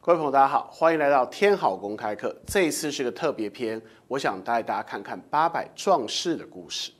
各位朋友，大家好，欢迎来到天好公开课。这一次是个特别篇，我想带大家看看800壮士的故事。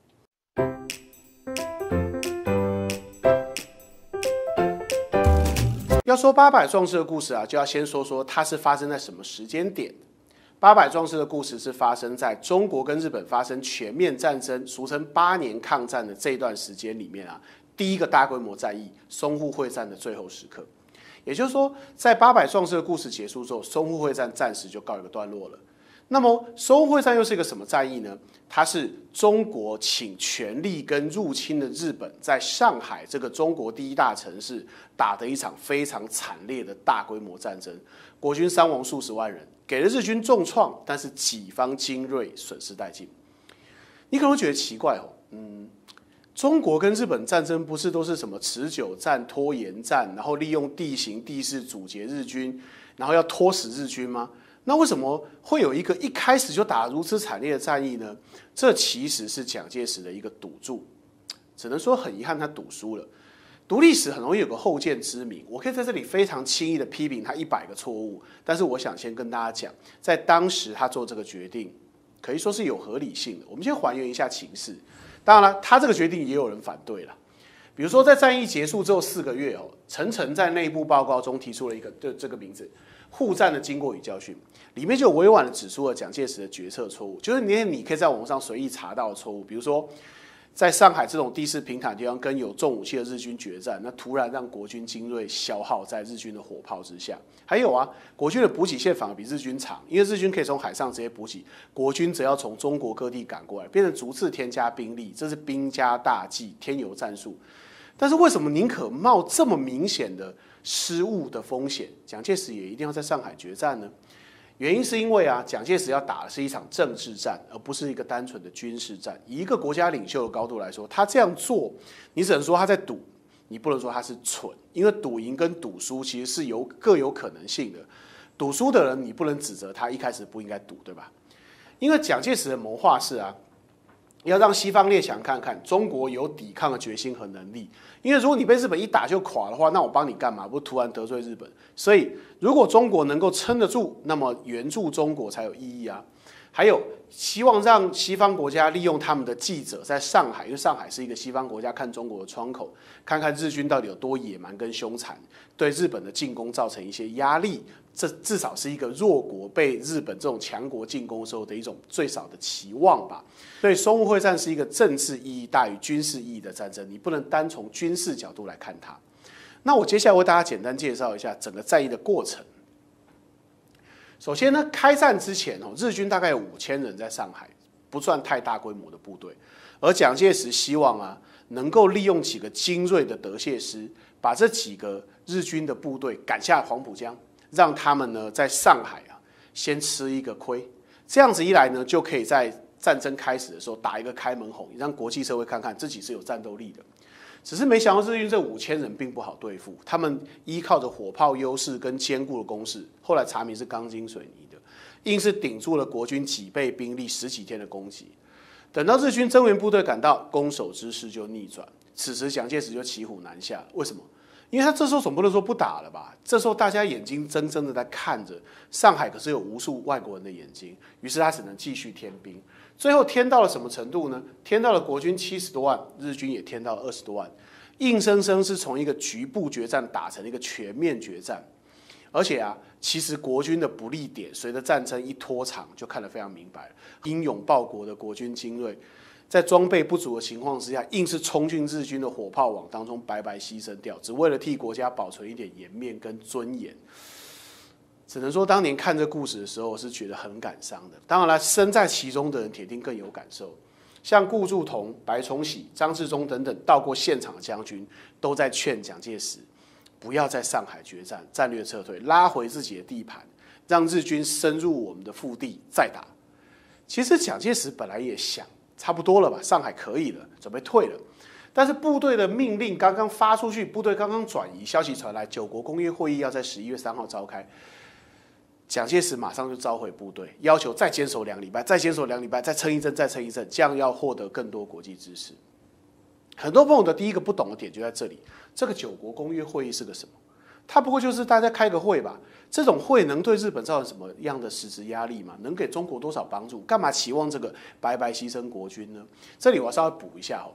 要说800壮士的故事啊，就要先说说它是发生在什么时间点。800壮士的故事是发生在中国跟日本发生全面战争，俗称8年抗战的这段时间里面啊，第一个大规模战役——淞沪会战的最后时刻。也就是说，在800壮士的故事结束之后，淞沪会战暂时就告一个段落了。那么，淞沪会战又是一个什么战役呢？它是中国请全力跟入侵的日本在上海这个中国第一大城市打的一场非常惨烈的大规模战争，国军伤亡数十万人，给了日军重创，但是己方精锐，损失殆尽。你可能会觉得奇怪哦，中国跟日本战争不是都是什么持久战、拖延战，然后利用地形地势阻截日军，然后要拖死日军吗？那为什么会有一个一开始就打如此惨烈的战役呢？这其实是蒋介石的一个赌注，只能说很遗憾他赌输了。读历史很容易有个后见之明，我可以在这里非常轻易的批评他100个错误，但是我想先跟大家讲，在当时他做这个决定，可以说是有合理性的。我们先还原一下情势。当然了，他这个决定也有人反对了。比如说，在战役结束之后4个月陈诚在内部报告中提出了一个这个名字“沪战的经过与教训”，里面就有委婉的指出了蒋介石的决策错误，就是你可以在网上随意查到的错误。比如说，在上海这种地势平坦的地方跟有重武器的日军决战，那突然让国军精锐消耗在日军的火炮之下。还有啊，国军的补给线反而比日军长，因为日军可以从海上直接补给，国军则要从中国各地赶过来，变成逐次添加兵力，这是兵家大忌，添油战术。但是为什么宁可冒这么明显的失误的风险，蒋介石也一定要在上海决战呢？原因是因为啊，蒋介石要打的是一场政治战，而不是一个单纯的军事战。以一个国家领袖的高度来说，他这样做，你只能说他在赌，你不能说他是蠢，因为赌赢跟赌输其实是各有可能性的。赌输的人，你不能指责他一开始不应该赌，对吧？因为蒋介石的谋划是啊，要让西方列强看看中国有抵抗的决心和能力。因为如果你被日本一打就垮的话，那我帮你干嘛？不突然得罪日本？所以如果中国能够撑得住，那么援助中国才有意义啊。还有希望让西方国家利用他们的记者在上海，因为上海是一个西方国家看中国的窗口，看看日军到底有多野蛮跟凶残，对日本的进攻造成一些压力。这至少是一个弱国被日本这种强国进攻时候的一种最少的期望吧。所以淞沪会战是一个政治意义大于军事意义的战争，你不能单从军事角度来看它。那我接下来为大家简单介绍一下整个战役的过程。首先呢，开战之前日军大概有5000人在上海，不算太大规模的部队。而蒋介石希望啊，能够利用几个精锐的德械师，把这几个日军的部队赶下黄浦江，让他们呢在上海啊先吃一个亏。这样子一来呢，就可以在战争开始的时候打一个开门红，让国际社会看看自己是有战斗力的。只是没想到日军这5000人并不好对付，他们依靠着火炮优势跟坚固的工事，后来查明是钢筋水泥的，硬是顶住了国军几倍兵力10几天的攻击。等到日军增援部队赶到，攻守之势就逆转。此时蒋介石就骑虎难下，为什么？因为他这时候总不能说不打了吧？这时候大家眼睛睁睁的在看着，上海可是有无数外国人的眼睛，于是他只能继续添兵。最后添到了什么程度呢？添到了国军70多万，日军也添到了20多万，硬生生是从一个局部决战打成一个全面决战。而且啊，其实国军的不利点，随着战争一拖长，就看得非常明白了。英勇报国的国军精锐，在装备不足的情况之下，硬是冲进日军的火炮网当中，白白牺牲掉，只为了替国家保存一点颜面跟尊严。只能说当年看这故事的时候是觉得很感伤的。当然了，身在其中的人铁定更有感受。像顾祝同、白崇禧、张治中等等到过现场的将军，都在劝蒋介石不要在上海决战，战略撤退，拉回自己的地盘，让日军深入我们的腹地再打。其实蒋介石本来也想差不多了吧，上海可以了，准备退了。但是部队的命令刚刚发出去，部队刚刚转移，消息传来9国工业会议要在11月3号召开。蒋介石马上就召回部队，要求再坚守2礼拜，再坚守2礼拜，再撑一阵，再撑一阵，这样要获得更多国际支持。很多朋友的第一个不懂的点就在这里，这个9国公约会议是个什么？ 它不过就是大家开个会吧。这种会能对日本造成什么样的实质压力吗？能给中国多少帮助？干嘛期望这个白白牺牲国军呢？这里我要稍微补一下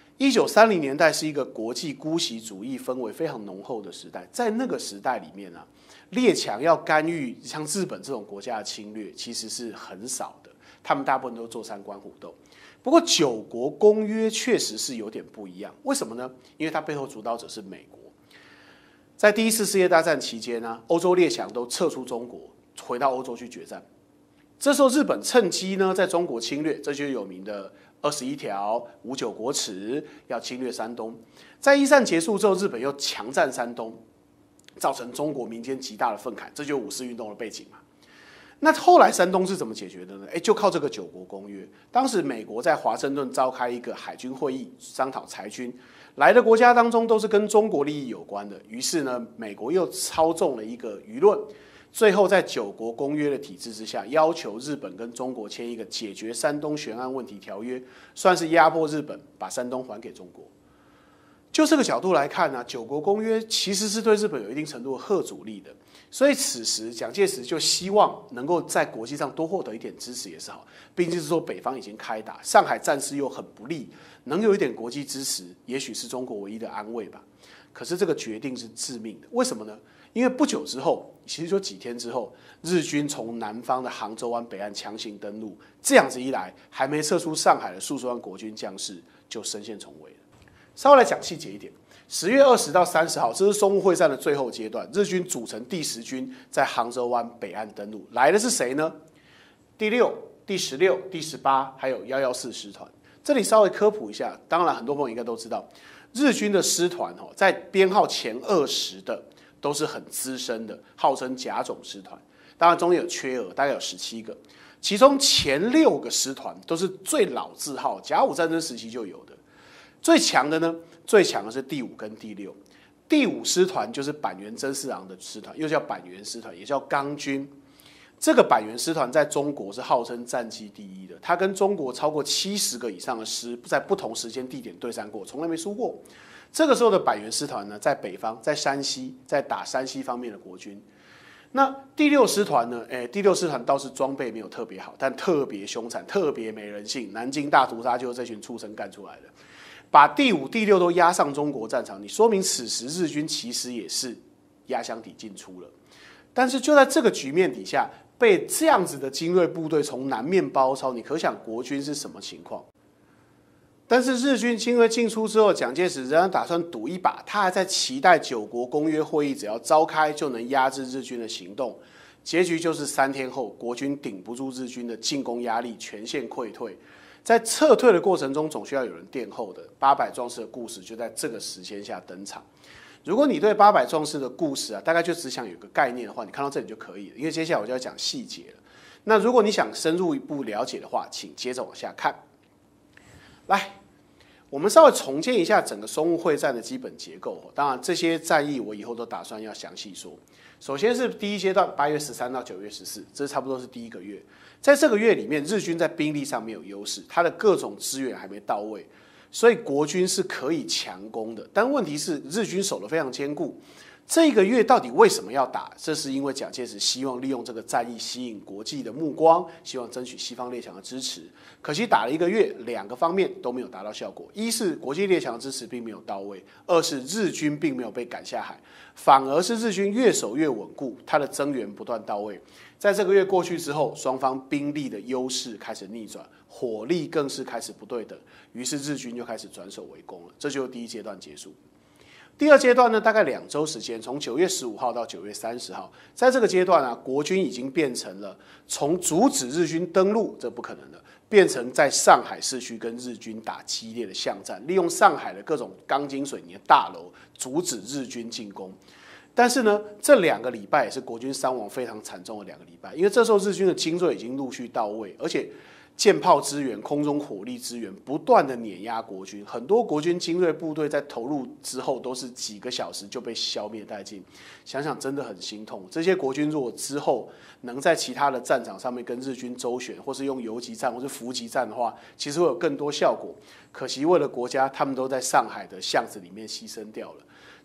1930年代是一个国际姑息主义氛围非常浓厚的时代，在那个时代里面啊，列强要干预像日本这种国家的侵略，其实是很少的，他们大部分都坐山观虎斗。不过九国公约确实是有点不一样，为什么呢？因为它背后主导者是美国。在第一次世界大战期间呢，欧洲列强都撤出中国，回到欧洲去决战。这时候日本趁机呢，在中国侵略，这就是有名的21条59国耻，要侵略山东。在一战结束之后，日本又强占山东，造成中国民间极大的愤慨，这就是五四运动的背景嘛。那后来山东是怎么解决的呢？就靠这个九国公约。当时美国在华盛顿召开一个海军会议，商讨裁军。来的国家当中都是跟中国利益有关的，于是呢，美国又操纵了一个舆论，最后在九国公约的体制之下，要求日本跟中国签一个解决山东悬案问题条约，算是压迫日本把山东还给中国。就这个角度来看呢，九国公约其实是对日本有一定程度的吓阻力的，所以此时蒋介石就希望能够在国际上多获得一点支持也是好，毕竟是说北方已经开打，上海战事又很不利，能有一点国际支持，也许是中国唯一的安慰吧。可是这个决定是致命的，为什么呢？因为不久之后，其实就几天之后，日军从南方的杭州湾北岸强行登陆，这样子一来，还没撤出上海的数十万国军将士就身陷重围了。稍微来讲细节一点，10月20到30号，这是淞沪会战的最后阶段，日军组成第10军在杭州湾北岸登陆，来的是谁呢？第6、第16、第18，还有114师团。这里稍微科普一下，当然很多朋友应该都知道，日军的师团在编号前20的都是很资深的，号称甲种师团，当然中间有缺额，大概有17个，其中前6个师团都是最老字号，甲午战争时期就有的。最强的呢？最强的是第5跟第6。第5师团就是板垣征四郎的师团，又叫板垣师团，也叫钢军。这个板垣师团在中国是号称战绩第一的，他跟中国超过70个以上的师在不同时间地点对战过，从来没输过。这个时候的板垣师团呢，在北方，在山西，在打山西方面的国军。那第6师团呢？第6师团倒是装备没有特别好，但特别凶残，特别没人性。南京大屠杀就是这群畜生干出来的。把第5、第6都压上中国战场，你说明此时日军其实也是压箱底进出了。但是就在这个局面底下，被这样子的精锐部队从南面包抄，你可想国军是什么情况？但是日军精锐进出之后，蒋介石仍然打算赌一把，他还在期待九国公约会议只要召开就能压制日军的行动。结局就是3天后，国军顶不住日军的进攻压力，全线溃退。在撤退的过程中，总需要有人殿后的。八百壮士的故事就在这个时间下登场。如果你对八百壮士的故事大概就只想有个概念的话，你看到这里就可以了，因为接下来我就要讲细节了。那如果你想深入一步了解的话，请接着往下看。来，我们稍微重建一下整个淞沪会战的基本结构。当然，这些战役我以后都打算要详细说。首先是第一阶段，8月13到9月14，这差不多是第1个月。在这个月里面，日军在兵力上没有优势，他的各种资源还没到位，所以国军是可以强攻的。但问题是，日军守得非常坚固。这个月到底为什么要打？这是因为蒋介石希望利用这个战役吸引国际的目光，希望争取西方列强的支持。可惜打了1个月，2个方面都没有达到效果：一是国际列强的支持并没有到位；二是日军并没有被赶下海，反而是日军越守越稳固，他的增援不断到位。在这个月过去之后，双方兵力的优势开始逆转，火力更是开始不对等，于是日军就开始转守为攻了。这就是第一阶段结束。第二阶段呢，大概2周时间，从9月15号到9月30号，在这个阶段国军已经变成了从阻止日军登陆，这不可能的，变成在上海市区跟日军打激烈的巷战，利用上海的各种钢筋水泥的大楼阻止日军进攻。但是呢，这2个礼拜也是国军伤亡非常惨重的2个礼拜，因为这时候日军的精锐已经陆续到位，而且舰炮支援、空中火力支援不断的碾压国军，很多国军精锐部队在投入之后都是几个小时就被消灭殆尽，想想真的很心痛。这些国军如果之后能在其他的战场上面跟日军周旋，或是用游击战或是伏击战的话，其实会有更多效果。可惜为了国家，他们都在上海的巷子里面牺牲掉了。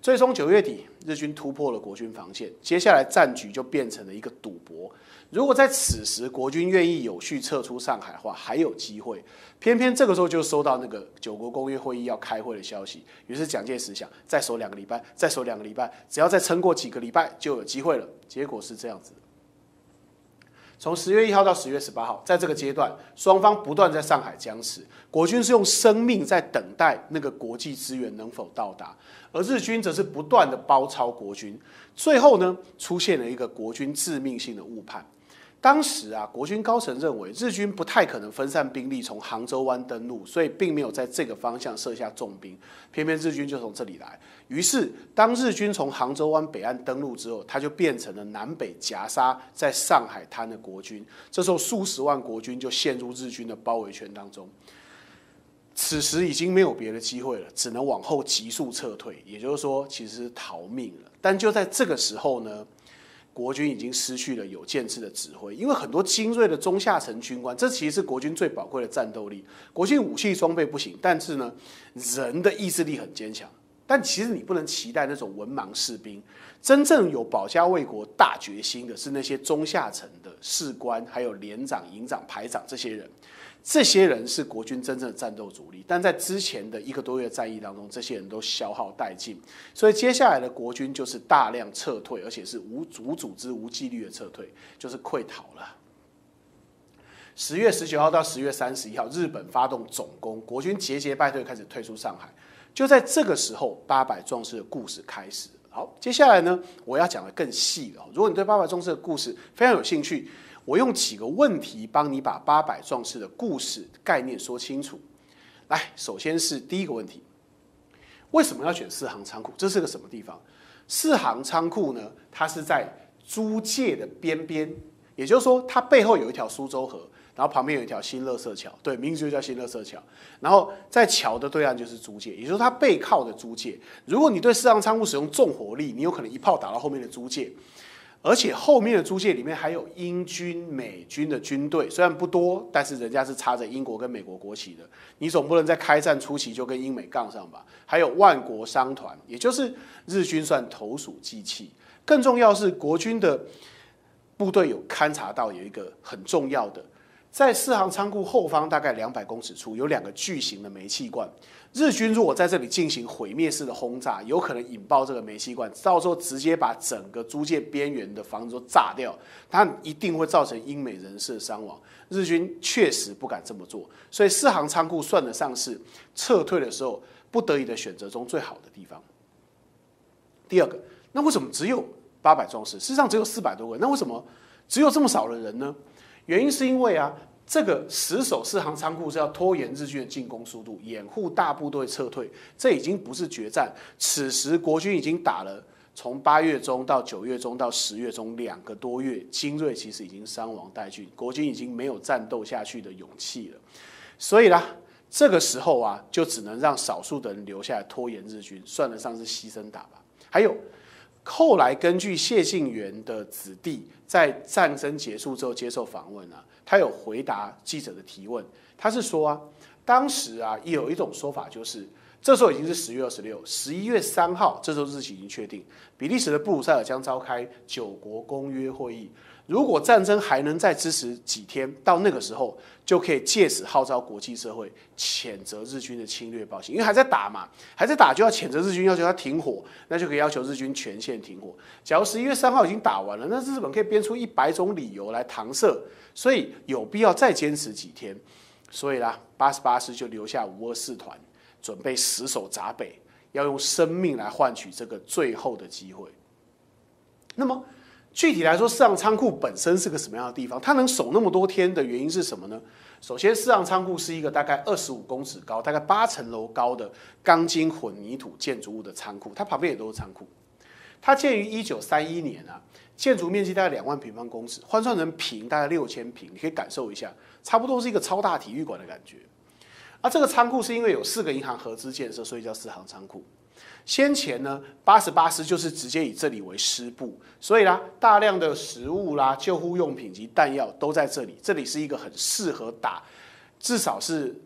最终9月底，日军突破了国军防线，接下来战局就变成了一个赌博。如果在此时国军愿意有序撤出上海的话，还有机会。偏偏这个时候就收到那个9国公约会议要开会的消息，于是蒋介石想再守2个礼拜，再守2个礼拜，只要再撑过几个礼拜就有机会了。结果是这样子的。从10月1号到10月18号，在这个阶段，双方不断在上海僵持，国军是用生命在等待那个国际资源能否到达，而日军则是不断的包抄国军。最后呢，出现了一个国军致命性的误判。当时啊，国军高层认为日军不太可能分散兵力从杭州湾登陆，所以并没有在这个方向设下重兵。偏偏日军就从这里来，于是当日军从杭州湾北岸登陆之后，它就变成了南北夹杀在上海滩的国军。这时候数十万国军就陷入日军的包围圈当中。此时已经没有别的机会了，只能往后急速撤退，也就是说，其实是逃命了。但就在这个时候呢，国军已经失去了有建制的指挥，因为很多精锐的中下层军官，这其实是国军最宝贵的战斗力。国军武器装备不行，但是呢，人的意志力很坚强。但其实你不能期待那种文盲士兵，真正有保家卫国大决心的是那些中下层的士官，还有连长、营长、排长这些人。这些人是国军真正的战斗主力，但在之前的1个多月战役当中，这些人都消耗殆尽，所以接下来的国军就是大量撤退，而且是无组织、无纪律的撤退，就是溃逃了。10月19号到10月31号，日本发动总攻，国军节节败退，开始退出上海。就在这个时候，800壮士的故事开始。好，接下来呢，我要讲的更细了。如果你对800壮士的故事非常有兴趣，我用几个问题帮你把800壮士的故事概念说清楚。来，首先是第一个问题，为什么要选4行仓库？这是个什么地方？4行仓库呢，它是在租界的边边，也就是说，它背后有一条苏州河，然后旁边有一条新垃圾桥，对，名字就叫新垃圾桥。然后在桥的对岸就是租界，也就是说它背靠的租界。如果你对4行仓库使用重火力，你有可能一炮打到后面的租界。而且后面的租界里面还有英军、美军的军队，虽然不多，但是人家是插着英国跟美国国旗的。你总不能在开战初期就跟英美杠上吧？还有万国商团，也就是日军算投鼠忌器。更重要是国军的部队有勘察到有一个很重要的，在4行仓库后方大概200公尺处有2个巨型的煤气罐。日军如果在这里进行毁灭式的轰炸，有可能引爆这个煤气罐，到时候直接把整个租界边缘的房子都炸掉，它一定会造成英美人士的伤亡。日军确实不敢这么做，所以4行仓库算得上是撤退的时候不得已的选择中最好的地方。第二个，那为什么只有800壮士？事实上只有400多个人，那为什么只有这么少的人呢？原因是因为啊，这个死守4行仓库是要拖延日军的进攻速度，掩护大部队撤退。这已经不是决战，此时国军已经打了从8月中到9月中到10月中2个多月，精锐其实已经伤亡殆尽，国军已经没有战斗下去的勇气了。所以啦，这个时候啊，就只能让少数的人留下来拖延日军，算得上是牺牲打吧。还有。后来根据谢晋元的子弟在战争结束之后接受访问啊，他有回答记者的提问。他是说啊，当时啊有一种说法就是，这时候已经是10月26、11月3号，这时候日期已经确定，比利时的布鲁塞尔将召开9国公约会议。如果战争还能再支持几天，到那个时候就可以借此号召国际社会谴责日军的侵略暴行，因为还在打嘛，还在打就要谴责日军，要求他停火，那就可以要求日军全线停火。假如11月3号已经打完了，那日本可以编出100种理由来搪塞，所以有必要再坚持几天。所以啦，88师就留下524团，准备死守闸北，要用生命来换取这个最后的机会。那么具体来说，4行仓库本身是个什么样的地方？它能守那么多天的原因是什么呢？首先，4行仓库是一个大概25公尺高、大概8层楼高的钢筋混凝土建筑物的仓库，它旁边也都是仓库。它建于1931年啊，建筑面积大概2万平方公尺，换算成坪大概6000坪，你可以感受一下，差不多是一个超大体育馆的感觉。而这个仓库是因为有4个银行合资建设，所以叫4行仓库。先前呢，88师就是直接以这里为师部，所以啦，大量的食物啦、救护用品及弹药都在这里。这里是一个很适合打，至少是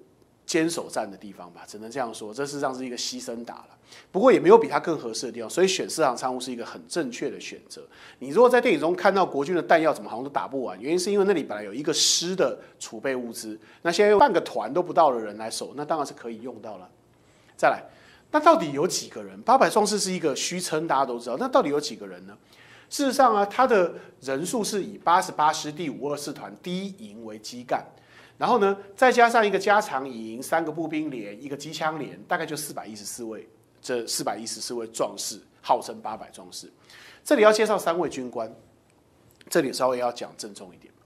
坚守战的地方吧，只能这样说，这事实上是一个牺牲打了。不过也没有比它更合适的地方，所以选四行仓库是一个很正确的选择。你如果在电影中看到国军的弹药怎么好像都打不完，原因是因为那里本来有一个师的储备物资，那现在用半个团都不到的人来守，那当然是可以用到了。再来，那到底有几个人？800壮士是一个虚称，大家都知道，那到底有几个人呢？事实上啊，他的人数是以88师第524团第一营为基干，然后呢，再加上一个加强营、3个步兵连、一个机枪连，大概就414位。这414位壮士号称800壮士。这里要介绍3位军官，这里稍微要讲郑重一点。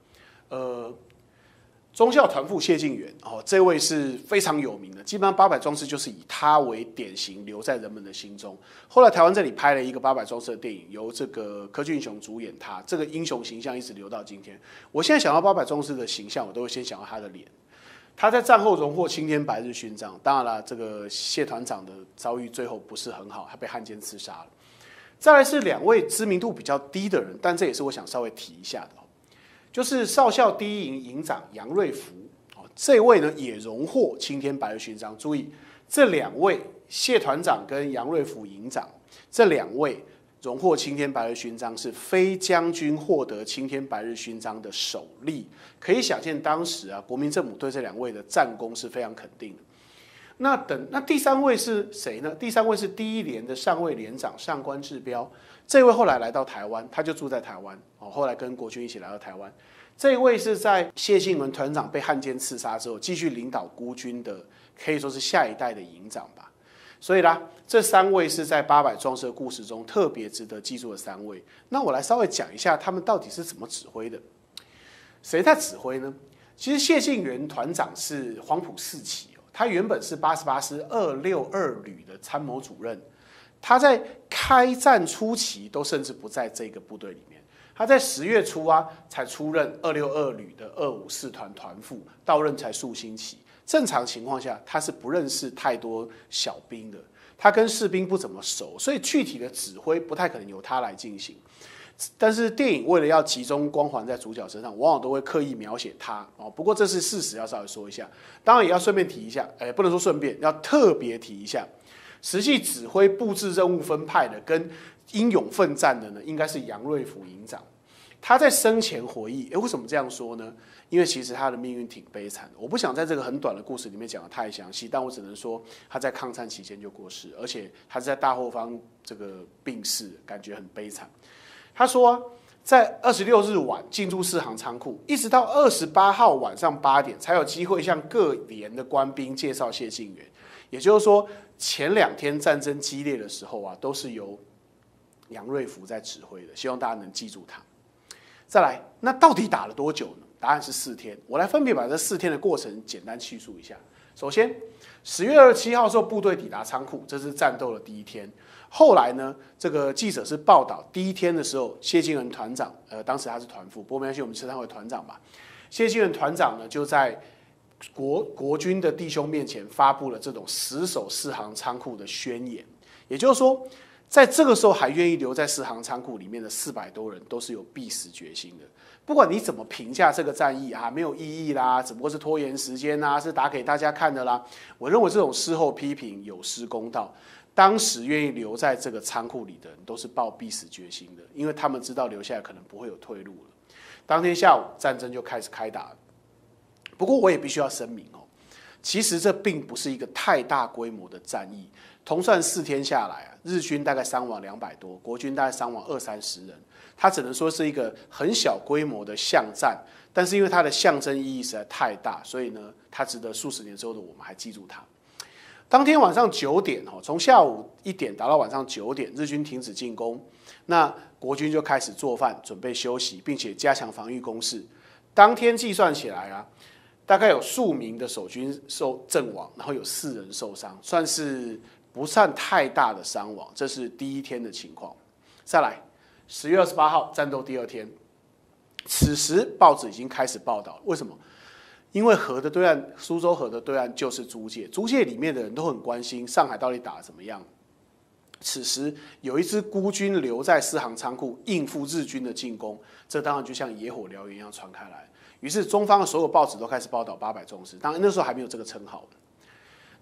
中校团副谢晋元这位是非常有名的，基本上800壮士就是以他为典型留在人们的心中。后来台湾这里拍了一个800壮士的电影，由这个柯俊雄主演他，这个英雄形象一直留到今天。我现在想到800壮士的形象，我都会先想到他的脸。他在战后荣获青天白日勋章，当然了，这个谢团长的遭遇最后不是很好，他被汉奸刺杀了。再来是2位知名度比较低的人，但这也是我想稍微提一下的，就是少校第一营营长杨瑞福，这位呢也荣获青天白日勋章。注意，这2位谢团长跟杨瑞福营长，这2位荣获青天白日勋章是非将军获得青天白日勋章的首例，可以想见当时啊国民政府对这2位的战功是非常肯定的。那第3位是谁呢？第3位是第1连的上尉连长上官志彪，这位后来来到台湾，他就住在台湾，后来跟国军一起来到台湾。这一位是在谢晋元团长被汉奸刺杀之后，继续领导孤军的，可以说是下一代的营长吧。所以啦，这3位是在800壮士的故事中特别值得记住的3位。那我来稍微讲一下他们到底是怎么指挥的。谁在指挥呢？其实谢晋元团长是黄埔4期，他原本是88师262旅的参谋主任。他在开战初期都甚至不在这个部队里面。他在10月初啊才出任262旅的254团团副，到任才数星期。正常情况下，他是不认识太多小兵的，他跟士兵不怎么熟，所以具体的指挥不太可能由他来进行。但是电影为了要集中光环在主角身上，往往都会刻意描写他不过这是事实，要稍微说一下。当然也要顺便提一下，不能说顺便，要特别提一下，实际指挥布置任务分派的跟英勇奋战的呢，应该是杨瑞福营长。他在生前回忆，为什么这样说呢？因为其实他的命运挺悲惨的。我不想在这个很短的故事里面讲得太详细，但我只能说他在抗战期间就过世，而且他是在大后方这个病逝，感觉很悲惨。他说，在26日晚进驻4行仓库，一直到28号晚上8点才有机会向各连的官兵介绍谢晋元。也就是说，前2天战争激烈的时候啊，都是由杨瑞福在指挥的。希望大家能记住他。再来，那到底打了多久呢？答案是4天。我来分别把这4天的过程简单叙述一下。首先，10月27号的时候，部队抵达仓库，这是战斗的第1天。后来呢，这个记者是报道第1天的时候，谢晋元团长，当时他是团副，不过没关系，我们称他为团长吧。谢晋元团长呢，就在国军的弟兄面前发布了这种死守4行仓库的宣言。也就是说，在这个时候还愿意留在4行仓库里面的400多人，都是有必死决心的。不管你怎么评价这个战役啊，没有意义啦，只不过是拖延时间啦，是打给大家看的啦。我认为这种事后批评有失公道。当时愿意留在这个仓库里的人，都是抱必死决心的，因为他们知道留下来可能不会有退路了。当天下午，战争就开始开打了。不过我也必须要声明其实这并不是一个太大规模的战役。同算4天下来啊，日军大概伤亡200多，国军大概伤亡20-30人。它只能说是一个很小规模的巷战，但是因为它的象征意义实在太大，所以呢，它值得数十年之后的我们还记住它。当天晚上9点，从下午1点打到晚上9点，日军停止进攻，那国军就开始做饭，准备休息，并且加强防御工事。当天计算起来啊，大概有数名的守军阵亡，然后有4人受伤，算是不算太大的伤亡。这是第1天的情况。再来，10月28号战斗第2天，此时报纸已经开始报道了。为什么？因为河的对岸，苏州河的对岸就是租界，租界里面的人都很关心上海到底打得怎么样。此时有一支孤军留在4行仓库应付日军的进攻，这当然就像野火燎原一样传开来。于是中方的所有报纸都开始报道800壮士，当然那时候还没有这个称号。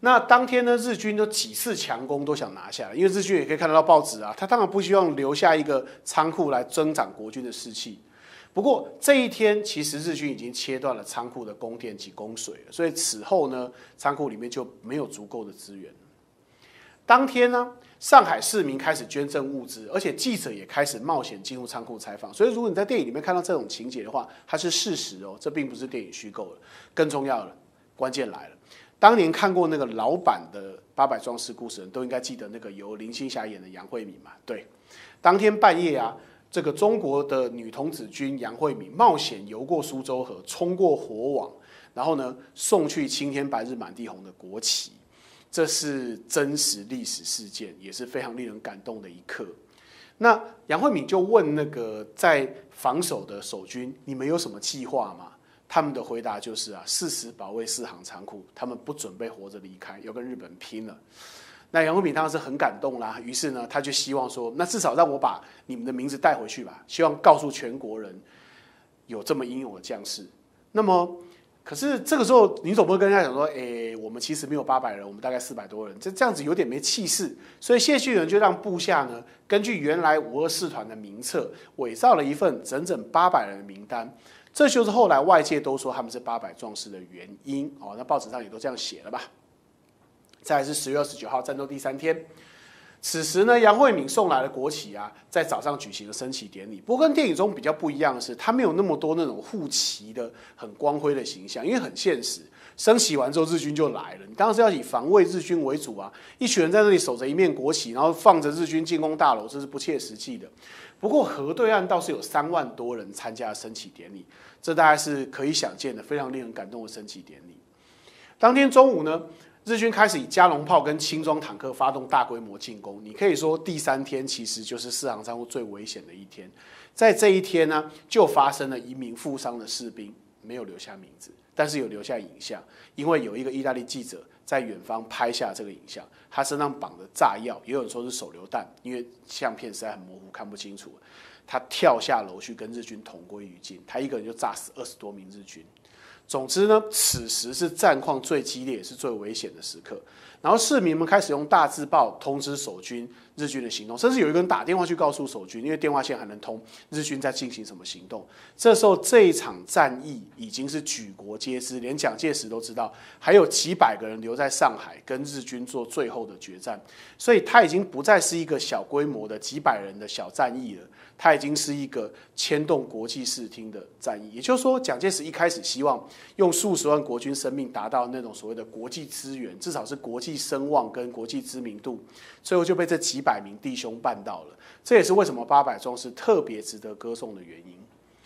那当天呢，日军都几次强攻都想拿下来，因为日军也可以看得到报纸啊，他当然不希望留下一个仓库来增长国军的士气。不过这一天，其实日军已经切断了仓库的供电及供水了，所以此后呢，仓库里面就没有足够的资源了。当天呢，上海市民开始捐赠物资，而且记者也开始冒险进入仓库采访。所以，如果你在电影里面看到这种情节的话，它是事实哦，这并不是电影虚构的。更重要的，关键来了。当年看过那个老版的《八百壮士故事》的人都应该记得那个由林青霞演的杨惠敏嘛？对，当天半夜啊，这个中国的女童子军杨惠敏冒险游过苏州河，冲过火网，然后呢送去青天白日满地红的国旗，这是真实历史事件，也是非常令人感动的一刻。那杨惠敏就问那个在防守的守军：“你们有什么计划吗？”他们的回答就是誓死保卫4行仓库，他们不准备活着离开，要跟日本拼了。那杨惠敏当然是很感动啦，于是呢，他就希望说，那至少让我把你们的名字带回去吧，希望告诉全国人有这么英勇的将士。那么，可是这个时候，你总不会跟人家讲说，我们其实没有800人，我们大概400多人，这样子有点没气势。所以谢逊元就让部下呢，根据原来524团的名册，伪造了一份整整800人的名单。这就是后来外界都说他们是800壮士的原因哦，那报纸上也都这样写了吧。再来是10月29号，战斗第3天。此时呢，杨惠敏送来了国旗啊，在早上举行了升旗典礼。不过跟电影中比较不一样的是，他没有那么多那种护旗的很光辉的形象，因为很现实。升旗完之后，日军就来了，你当然是要以防卫日军为主啊。一群人在那里守着一面国旗，然后放着日军进攻大楼，这是不切实际的。不过河对岸倒是有3万多人参加升旗典礼，这大概是可以想见的非常令人感动的升旗典礼。当天中午呢，日军开始以加农炮跟轻装坦克发动大规模进攻。你可以说第3天其实就是4行仓库最危险的一天。在这一天呢，就发生了1名负伤的士兵，没有留下名字，但是有留下影像，因为有一个意大利记者在远方拍下这个影像，他身上绑的炸药，也有人说是手榴弹，因为相片实在很模糊，看不清楚。他跳下楼去跟日军同归于尽，他一个人就炸死20多名日军。总之呢，此时是战况最激烈也是最危险的时刻。然后市民们开始用大字报通知守军日军的行动，甚至有一个人打电话去告诉守军，因为电话线还能通，日军在进行什么行动。这时候这一场战役已经是举国皆知，连蒋介石都知道，还有几百个人留在上海跟日军做最后的决战，所以它已经不再是一个小规模的几百人的小战役了，它已经是一个牵动国际视听的战役。也就是说，蒋介石一开始希望用数十万国军生命达到那种所谓的国际资源，至少是国际声望跟国际知名度，最后就被这几百名弟兄办到了。这也是为什么800壮士特别值得歌颂的原因。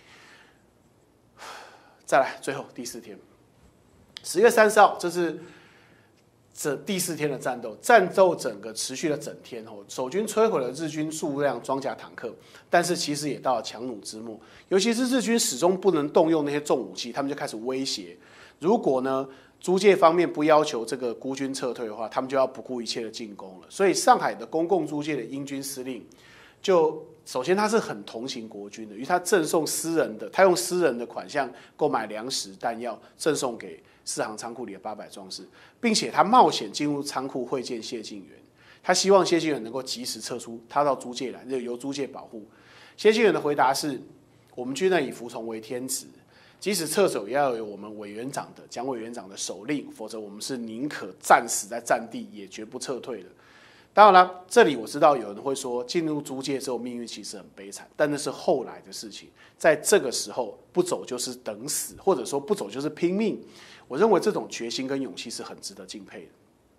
再来，最后第4天，10月30号，这是第4天的战斗，战斗整个持续了整天哦。守军摧毁了日军数辆装甲坦克，但是其实也到了强弩之末。尤其是日军始终不能动用那些重武器，他们就开始威胁，如果呢租界方面不要求这个孤军撤退的话，他们就要不顾一切的进攻了。所以上海的公共租界的英军司令就首先他是很同情国军的，因为他赠送他用私人的款项购买粮食弹药，赠送给4行仓库里的800壮士，并且他冒险进入仓库会见谢晋元，他希望谢晋元能够及时撤出，他到租界来，由租界保护。谢晋元的回答是：我们军人以服从为天职，即使撤走，也要有我们蒋委员长的手令，否则我们是宁可战死在战地，也绝不撤退的。当然了，这里我知道有人会说，进入租界之后命运其实很悲惨，但那是后来的事情。在这个时候，不走就是等死，或者说不走就是拼命。我认为这种决心跟勇气是很值得敬佩的。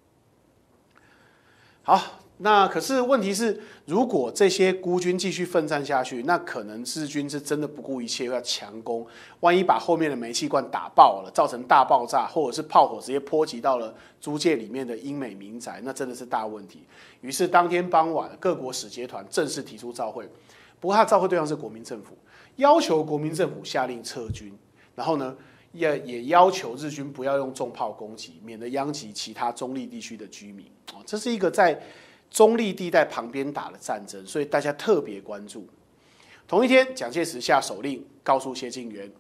好，那可是问题是，如果这些孤军继续奋战下去，那可能日军是真的不顾一切要强攻，万一把后面的煤气罐打爆了，造成大爆炸，或者是炮火直接波及到了租界里面的英美民宅，那真的是大问题。于是当天傍晚，各国使节团正式提出照会，不过他照会对象是国民政府，要求国民政府下令撤军，然后呢，也要求日军不要用重炮攻击，免得殃及其他中立地区的居民。这是一个在中立地带旁边打的战争，所以大家特别关注。同一天，蒋介石下手令，告诉谢晋元，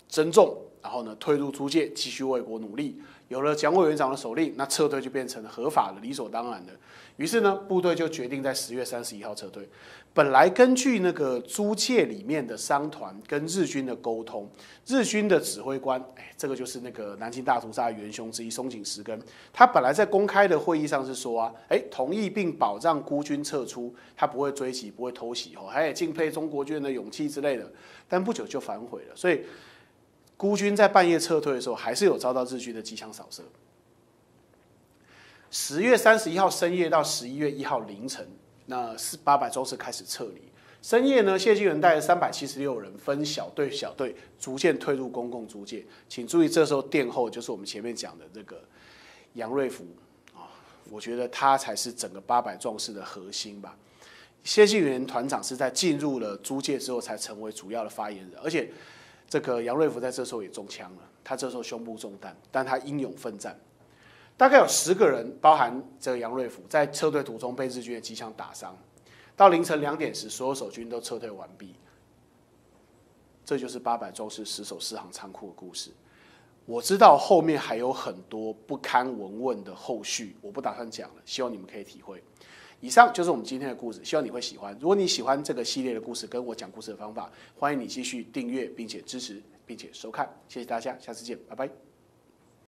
增重，然后呢退入租界，继续为国努力。有了蒋委员长的手令，那撤退就变成合法的、理所当然的。于是呢，部队就决定在10月31号撤退。本来根据那个租界里面的商团跟日军的沟通，日军的指挥官，这个就是那个南京大屠杀元凶之一松井石根，他本来在公开的会议上是说同意并保障孤军撤出，他不会追击，不会偷袭，还也敬佩中国军人的勇气之类的。但不久就反悔了，所以孤军在半夜撤退的时候，还是有遭到日军的机枪扫射。10月31号深夜到11月1号凌晨，那800壮士开始撤离。深夜呢，谢晋元带着376人分小队逐渐退入公共租界。请注意，这时候殿后就是我们前面讲的这个杨瑞福啊，我觉得他才是整个800壮士的核心吧。谢晋元团长是在进入了租界之后才成为主要的发言人，而且这个杨瑞福在这时候也中枪了，他这时候胸部中弹，但他英勇奋战。大概有10个人，包含这个杨瑞福，在撤退途中被日军的机枪打伤。到凌晨2点时，所有守军都撤退完毕。这就是800壮士死守四行仓库的故事。我知道后面还有很多不堪闻问的后续，我不打算讲了，希望你们可以体会。以上就是我们今天的故事，希望你会喜欢。如果你喜欢这个系列的故事，跟我讲故事的方法，欢迎你继续订阅，并且支持，并且收看。谢谢大家，下次见，拜拜。